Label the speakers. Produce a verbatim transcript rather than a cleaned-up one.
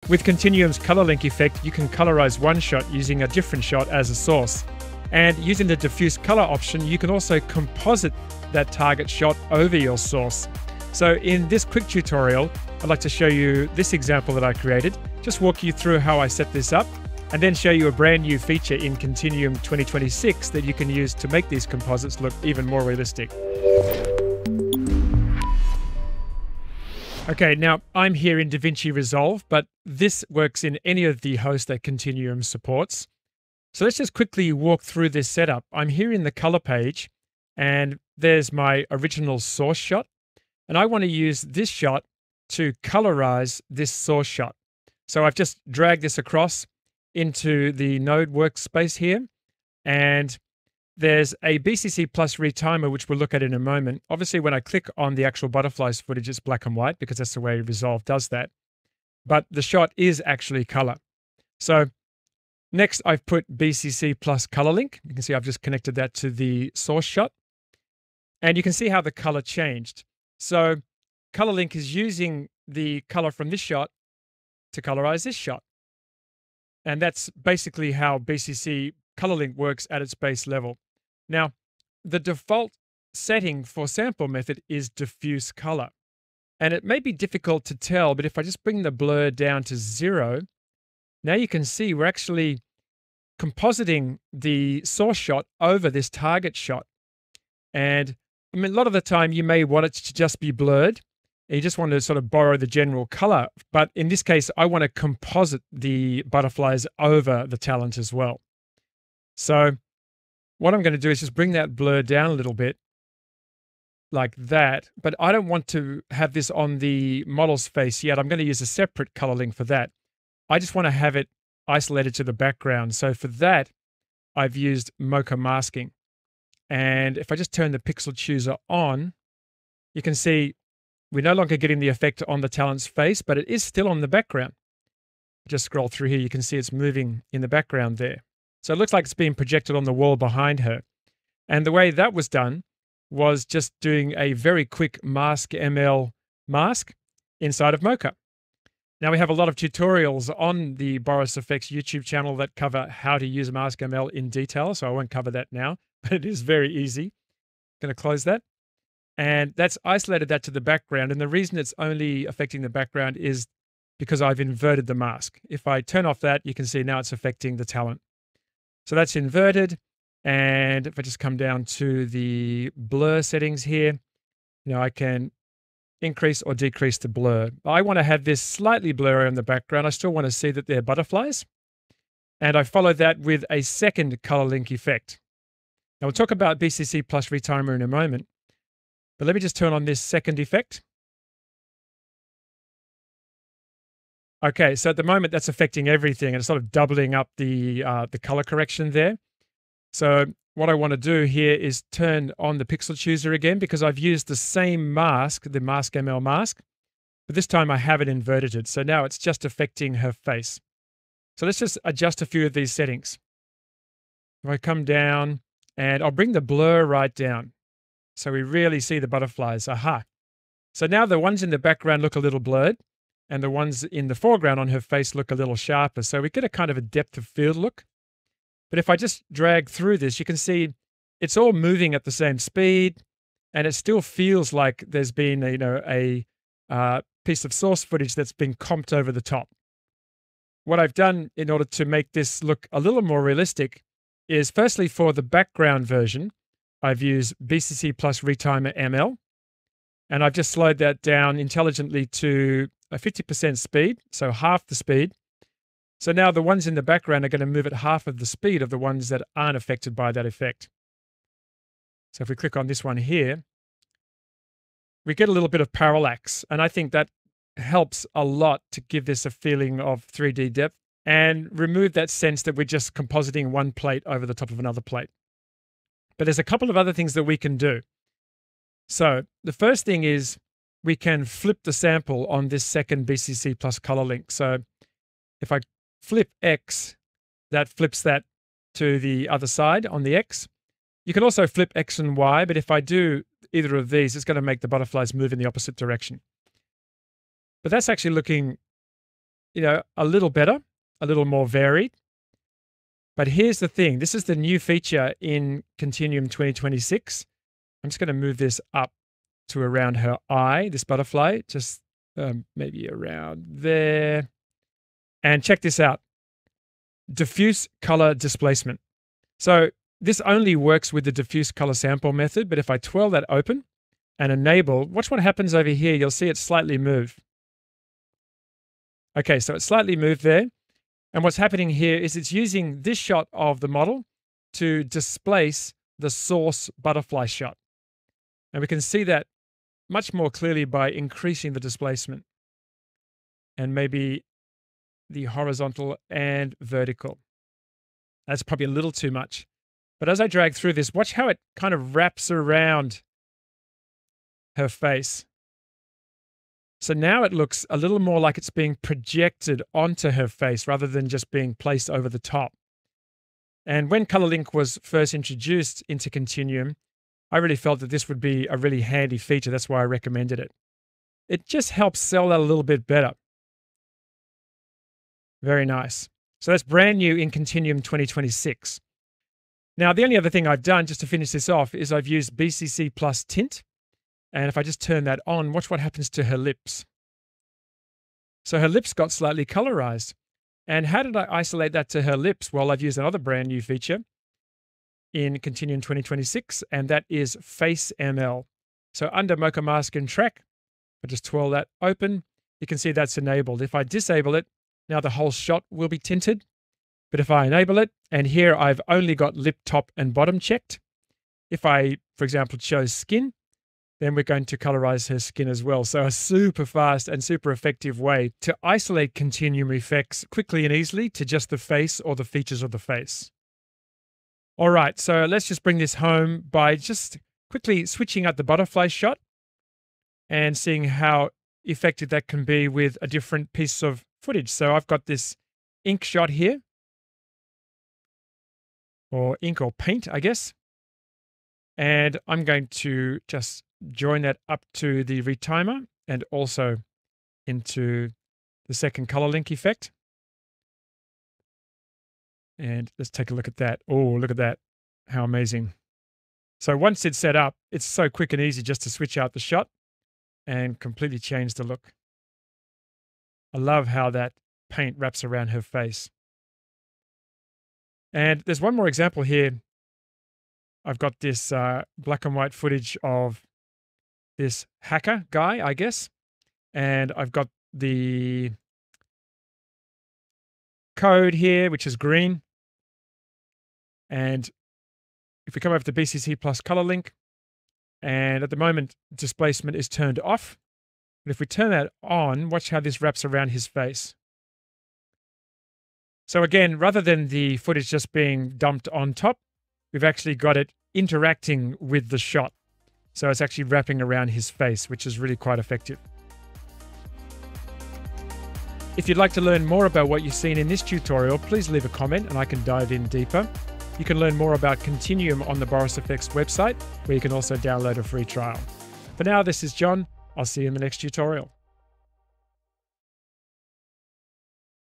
Speaker 1: With Continuum's Color Link effect, you can colorize one shot using a different shot as a source. And using the Diffuse Color option, you can also composite that target shot over your source. So in this quick tutorial, I'd like to show you this example that I created, just walk you through how I set this up, and then show you a brand new feature in Continuum twenty twenty-six that you can use to make these composites look even more realistic. Okay, now I'm here in DaVinci Resolve, but this works in any of the hosts that Continuum supports. So let's just quickly walk through this setup. I'm here in the color page, and there's my original source shot. And I want to use this shot to colorize this source shot. So I've just dragged this across into the node workspace here. And there's a B C C plus retimer, which we'll look at in a moment. Obviously, when I click on the actual butterflies footage, it's black and white because that's the way Resolve does that. But the shot is actually color. So next, I've put B C C plus Color Link. You can see I've just connected that to the source shot. And you can see how the color changed. So Color Link is using the color from this shot to colorize this shot. And that's basically how B C C Color Link works at its base level. Now, the default setting for sample method is diffuse color. And it may be difficult to tell, but if I just bring the blur down to zero, now you can see we're actually compositing the source shot over this target shot. And I mean, a lot of the time you may want it to just be blurred. You just want to sort of borrow the general color. But in this case, I want to composite the butterflies over the talent as well. So what I'm going to do is just bring that blur down a little bit like that. But I don't want to have this on the model's face yet. I'm going to use a separate color link for that. I just want to have it isolated to the background. So for that, I've used Mocha masking. And if I just turn the pixel chooser on, you can see we're no longer getting the effect on the talent's face, but it is still on the background. Just scroll through here, you can see it's moving in the background there. So it looks like it's being projected on the wall behind her. And the way that was done was just doing a very quick Mask M L mask inside of Mocha. Now we have a lot of tutorials on the Boris Effects YouTube channel that cover how to use Mask M L in detail, so I won't cover that now, but it is very easy. Going to close that. And that's isolated that to the background. And the reason it's only affecting the background is because I've inverted the mask. If I turn off that, you can see now it's affecting the talent. So that's inverted. And if I just come down to the blur settings here, you know, I can increase or decrease the blur. I want to have this slightly blurry in the background. I still want to see that they're butterflies. And I follow that with a second color link effect. Now we'll talk about B C C plus Retimer in a moment. But let me just turn on this second effect. Okay, so at the moment that's affecting everything and it's sort of doubling up the, uh, the color correction there. So what I want to do here is turn on the pixel chooser again because I've used the same mask, the Mask M L mask, but this time I haven't inverted it. So now it's just affecting her face. So let's just adjust a few of these settings. If I come down and I'll bring the blur right down. So we really see the butterflies. Aha. So now the ones in the background look a little blurred and the ones in the foreground on her face look a little sharper. So we get a kind of a depth of field look. But if I just drag through this, you can see it's all moving at the same speed and it still feels like there's been a, you know, a uh, piece of source footage that's been comped over the top. What I've done in order to make this look a little more realistic is firstly for the background version, I've used B C C plus Retimer M L, and I've just slowed that down intelligently to a fifty percent speed, so half the speed. So now the ones in the background are going to move at half of the speed of the ones that aren't affected by that effect. So if we click on this one here, we get a little bit of parallax, and I think that helps a lot to give this a feeling of three D depth and remove that sense that we're just compositing one plate over the top of another plate. But there's a couple of other things that we can do. So the first thing is we can flip the sample on this second B C C plus color link. So if I flip X, that flips that to the other side on the X. You can also flip X and Y, but if I do either of these, it's going to make the butterflies move in the opposite direction. But that's actually looking you know, a little better, a little more varied. But here's the thing. This is the new feature in Continuum twenty twenty-six. I'm just going to move this up to around her eye, this butterfly, just um, maybe around there. And check this out. Diffuse color displacement. So this only works with the diffuse color sample method, but if I twirl that open and enable, watch what happens over here. You'll see it slightly move. Okay, so it's slightly moved there. And what's happening here is it's using this shot of the model to displace the source butterfly shot. And we can see that much more clearly by increasing the displacement and maybe the horizontal and vertical. That's probably a little too much. But as I drag through this, watch how it kind of wraps around her face. So now it looks a little more like it's being projected onto her face rather than just being placed over the top. And when Color Link was first introduced into Continuum, I really felt that this would be a really handy feature. That's why I recommended it. It just helps sell that a little bit better. Very nice. So that's brand new in Continuum twenty twenty-six. Now, the only other thing I've done, just to finish this off, is I've used B C C plus Tint. And if I just turn that on, watch what happens to her lips. So her lips got slightly colorized. And how did I isolate that to her lips? Well, I've used another brand new feature in Continuum twenty twenty-six, and that is Face M L. So under Mocha Mask and Track, I just twirl that open. You can see that's enabled. If I disable it, now the whole shot will be tinted. But if I enable it, and here I've only got lip top and bottom checked. If I, for example, chose skin, then we're going to colorize her skin as well. So a super fast and super effective way to isolate continuum effects quickly and easily to just the face or the features of the face. All right, so let's just bring this home by just quickly switching out the butterfly shot and seeing how effective that can be with a different piece of footage. So I've got this ink shot here, or ink or paint, I guess. And I'm going to just join that up to the retimer and also into the second color link effect. And let's take a look at that. Oh, look at that. How amazing. So once it's set up, it's so quick and easy just to switch out the shot and completely change the look. I love how that paint wraps around her face. And there's one more example here. I've got this uh, black and white footage of this hacker guy, I guess. And I've got the code here, which is green. And if we come over to B C C plus Color Link, and at the moment, displacement is turned off. But if we turn that on, watch how this wraps around his face. So again, rather than the footage just being dumped on top, we've actually got it interacting with the shot. So it's actually wrapping around his face, which is really quite effective. If you'd like to learn more about what you've seen in this tutorial, please leave a comment and I can dive in deeper. You can learn more about Continuum on the Boris Effects website, where you can also download a free trial. For now, this is John. I'll see you in the next tutorial.